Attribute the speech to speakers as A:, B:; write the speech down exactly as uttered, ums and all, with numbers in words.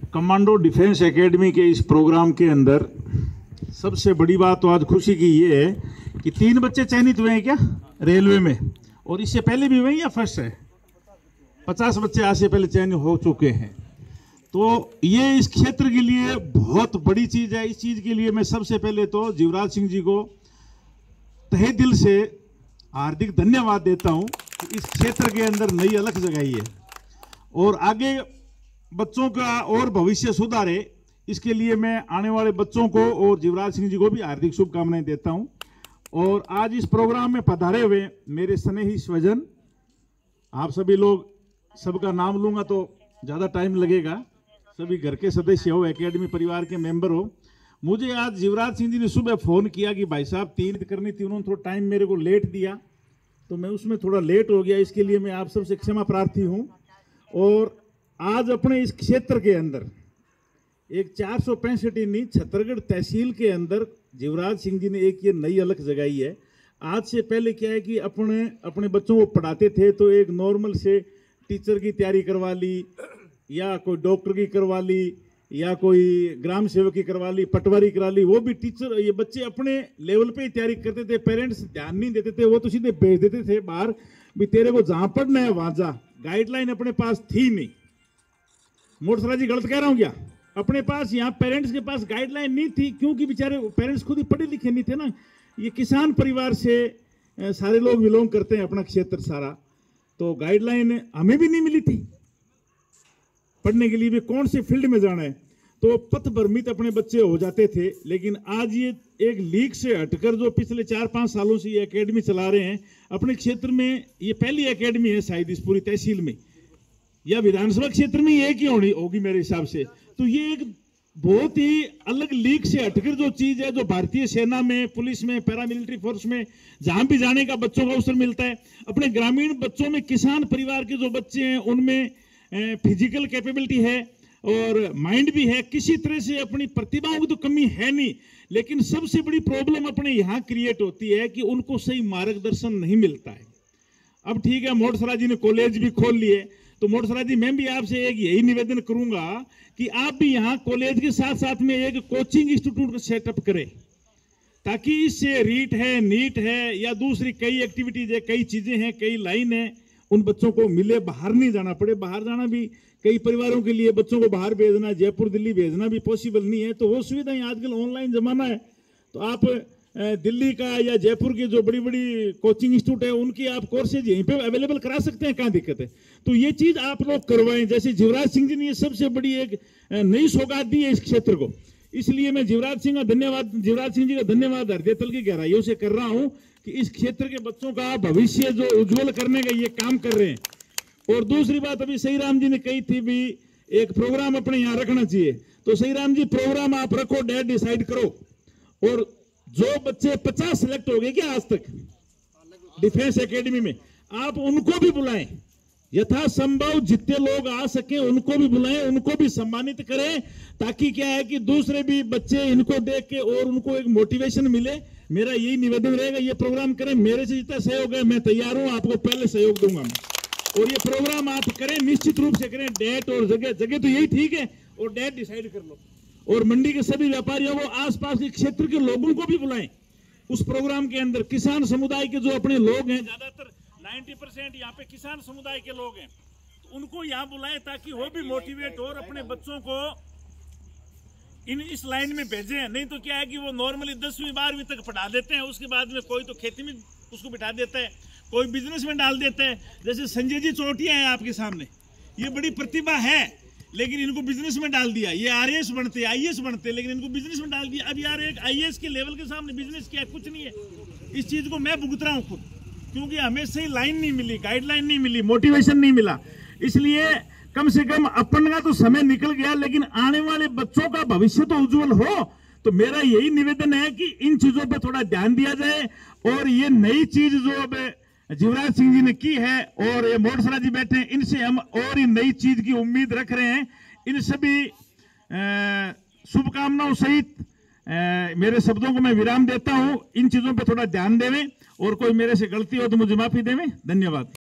A: Commando defence academy के इस programme के अंदर सबसे बड़ी बात तो आज खुशी की ये है कि तीन बच्चे चयनित हुए हैं क्या रेलवे में, और इससे पहले भी हुए हैं या फर्स्ट है? पचास बच्चे आज से पहले चयनित हो चुके हैं। तो ये इस क्षेत्र के लिए बहुत बड़ी चीज है। इस चीज के लिए मैं सबसे पहले तो जीवराज सिंह जी को तहे दिल से हार्दिक धन्यवाद देता हूं कि इस क्षेत्र के अंदर नई अलख जगाई है और आगे बच्चों का और भविष्य सुधारे। इसके लिए मैं आने वाले बच्चों को और जीवराज सिंह जी को भी हार्दिक शुभकामनाएं देता हूं। और आज इस प्रोग्राम में पधारे हुए मेरे स्नेही स्वजन, आप सभी लोग, सबका नाम लूंगा तो ज़्यादा टाइम लगेगा, सभी घर के सदस्य हो, एकेडमी परिवार के मेंबर हो। मुझे आज जीवराज सिंह जी ने सुबह फ़ोन किया कि भाई साहब तीन करनी थी, उन्होंने थोड़ा टाइम मेरे को लेट दिया तो मैं उसमें थोड़ा लेट हो गया। इसके लिए मैं आप सबसे क्षमा प्रार्थी हूँ। और आज अपने इस क्षेत्र के अंदर एक चार सौ पैंसठ नहीं छत्तरगढ़ तहसील के अंदर जीवराज सिंह जी ने एक ये नई अलख जगाई है। आज से पहले क्या है कि अपने अपने बच्चों को पढ़ाते थे तो एक नॉर्मल से टीचर की तैयारी करवा ली या कोई डॉक्टर की करवा ली या कोई ग्राम सेवक की करवा ली, पटवारी करा ली, वो भी टीचर, ये बच्चे अपने लेवल पे ही तैयारी करते थे। पेरेंट्स ध्यान नहीं देते थे, वो तो सीधे भेज देते थे बाहर भी तेरे को जहां पढ़ना है वहां जा। गाइडलाइन अपने पास थी नहीं। मोटसरा जी गलत कह रहा हूं क्या? अपने पास यहाँ पेरेंट्स के पास गाइडलाइन नहीं थी, क्योंकि बेचारे पेरेंट्स खुद ही पढ़े लिखे नहीं थे ना। ये किसान परिवार से सारे लोग बिलोंग करते हैं, अपना क्षेत्र सारा, तो गाइडलाइन हमें भी नहीं मिली थी पढ़ने के लिए भी कौन से फील्ड में जाना है, तो पथ भ्रमित अपने बच्चे हो जाते थे। लेकिन आज ये एक लीग से हटकर जो पिछले चार पांच सालों से ये एकेडमी चला रहे हैं अपने क्षेत्र में, ये पहली एकेडमी है शायद इस पूरी तहसील में या विधानसभा क्षेत्र में एक ही होनी होगी मेरे हिसाब से। तो ये एक बहुत ही अलग लीग से हटकर जो चीज है, जो भारतीय सेना में, पुलिस में, पैरामिलिट्री फोर्स में जहां भी जाने का बच्चों को अवसर मिलता है। अपने ग्रामीण बच्चों में, किसान परिवार के जो बच्चे हैं उनमें फिजिकल कैपेबिलिटी है और माइंड भी है, किसी तरह से अपनी प्रतिभाओं की तो कमी है नहीं। लेकिन सबसे बड़ी प्रॉब्लम अपने यहाँ क्रिएट होती है कि उनको सही मार्गदर्शन नहीं मिलता है। अब ठीक है, मोटसरा जी ने कॉलेज भी खोल लिए, तो मोटसरा जी मैं भी आपसे एक यही निवेदन करूंगा कि आप भी यहाँ कॉलेज के साथ साथ में एक कोचिंग इंस्टीट्यूट का सेटअप करें, ताकि इससे रीट है, नीट है या दूसरी कई एक्टिविटीज है, कई चीजें हैं, कई लाइन है, उन बच्चों को मिले, बाहर नहीं जाना पड़े। बाहर जाना भी कई परिवारों के लिए, बच्चों को बाहर भेजना, जयपुर दिल्ली भेजना भी पॉसिबल नहीं है, तो वो सुविधाएं आजकल ऑनलाइन जमाना है, तो आप दिल्ली का या जयपुर की जो बड़ी बड़ी कोचिंग इंस्टीट्यूट है उनकी आप कोर्सेज यहीं पे अवेलेबल करा सकते हैं, कहाँ दिक्कत है? तो ये चीज आप लोग करवाएं। जैसे जीवराज सिंह जी ने ये सबसे बड़ी एक नई सौगात दी है इस क्षेत्र को, इसलिए मैं जीवराज सिंह का धन्यवाद जीवराज सिंह जी का धन्यवाद हृदय तल की गहराइयों से कर रहा हूं कि इस क्षेत्र के बच्चों का भविष्य जो उज्जवल करने का ये काम कर रहे हैं। और दूसरी बात अभी सही राम जी ने कही थी भी एक प्रोग्राम अपने यहाँ रखना चाहिए, तो सही राम जी प्रोग्राम आप रखो, डेट डिसाइड करो। और जो बच्चे पचास सिलेक्ट हो गए क्या आज तक डिफेंस एकेडमी में, आप उनको भी बुलाएं, यथासंभव जितने लोग आ सके उनको भी बुलाएं, उनको भी सम्मानित करें, ताकि क्या है कि दूसरे भी बच्चे इनको देख के और उनको एक मोटिवेशन मिले। मेरा यही निवेदन रहेगा, ये प्रोग्राम करें। मेरे से जितना सहयोग है मैं तैयार हूं, आपको पहले सहयोग दूंगा मैं। और ये प्रोग्राम आप करें, निश्चित रूप से करें। डेट और जगह, जगह तो यही ठीक है, और डेट डिसाइड कर लो। और मंडी के सभी व्यापारियों को, आसपास के क्षेत्र के लोगों को भी बुलाएं उस प्रोग्राम के अंदर। किसान समुदाय के जो अपने लोग हैं, ज्यादातर नब्बे परसेंट यहाँ पे किसान समुदाय के लोग हैं, तो उनको यहाँ बुलाएं ताकि वो भी मोटिवेट हो और अपने बच्चों को इन इस लाइन में भेजें। नहीं तो क्या है कि वो नॉर्मली दसवीं बारहवीं तक पढ़ा देते हैं, उसके बाद में कोई तो खेती में उसको बिठा देता है, कोई बिजनेस में डाल देता है। जैसे संजय जी चौटिया है आपके सामने, ये बड़ी प्रतिभा है लेकिन इनको बिजनेस में डाल दिया। ये आरएएस बनते, आईएएस बनते, लेकिन इनको बिजनेस में डाल दिया। अब यार एक आईएएस के लेवल के सामने बिजनेस क्या, कुछ नहीं है। इस चीज को मैं भुगत रहा हूँ खुद, क्योंकि हमें सही लाइन नहीं मिली, गाइडलाइन नहीं मिली, मोटिवेशन नहीं मिला। इसलिए कम से कम अपन का तो समय निकल गया, लेकिन आने वाले बच्चों का भविष्य तो उज्जवल हो। तो मेरा यही निवेदन है कि इन चीजों पे थोड़ा ध्यान दिया जाए। और ये नई चीज जो अब जीवराज सिंह जी ने की है और ये मोटसरा जी बैठे हैं, इनसे हम और ये नई चीज की उम्मीद रख रहे हैं। इन सभी शुभकामनाओं सहित मेरे शब्दों को मैं विराम देता हूं। इन चीजों पे थोड़ा ध्यान देवें और कोई मेरे से गलती हो तो मुझे माफी देवें। धन्यवाद।